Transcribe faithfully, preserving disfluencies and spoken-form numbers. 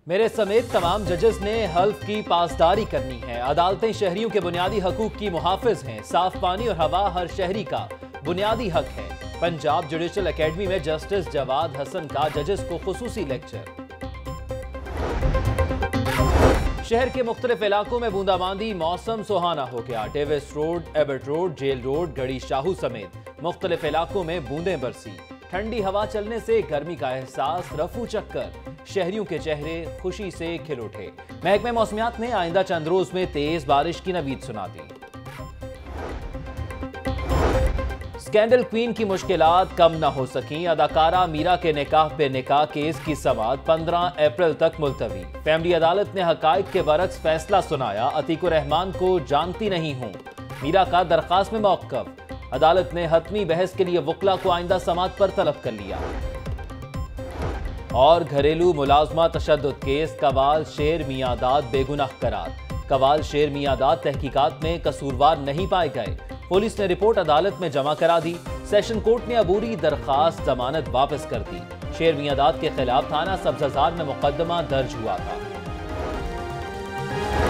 मेरे समेत तमाम जजेस ने हल्फ की पासदारी करनी है। अदालतें शहरियों के बुनियादी हकूक की मुहाफिज हैं। साफ पानी और हवा हर शहरी का बुनियादी हक है। पंजाब जुडिशल एकेडमी में जस्टिस जवाद हसन का जजेस को खुसूसी लेक्चर। शहर के मुख्तलिफ इलाकों में बूंदाबांदी, मौसम सुहाना हो गया। Davis road, Abbott road, jail road, Garhi Shahu समेत मुख्तलिफ इलाकों में बूंदें बरसी। ठंडी हवा चलने से गर्मी का एहसास रफू चक्कर, शहरियों के चेहरे खुशी से खिल उठे। महकमे मौसमियात ने आइंदा चंद रोज में तेज बारिश की नवीद सुना दी। स्कैंडल क्वीन की मुश्किलात कम न हो सकी। अदाकारा मीरा के निकाह पे निकाह केस की समाअत पंद्रह अप्रैल तक मुलतवी। फैमिली अदालत ने हकायक के बरक्स फैसला सुनाया। अतीकुर रहमान को जानती नहीं हूं, मीरा का दरखास्त में मौक़िफ़। अदालत ने हतमी बहस के लिए वकला को आइंदा समाअत पर तलब कर लिया। और घरेलू मुलाजमा तशद्दुद केस, कवाल शेर मियादाद बेगुनाह करार। कवाल शेर मियादाद तहकीकात में कसूरवार नहीं पाए गए। पुलिस ने रिपोर्ट अदालत में जमा करा दी। सेशन कोर्ट ने अबूरी दरखास्त जमानत वापस कर दी। शेर मियादाद के खिलाफ थाना सब्जाजार में मुकदमा दर्ज हुआ था।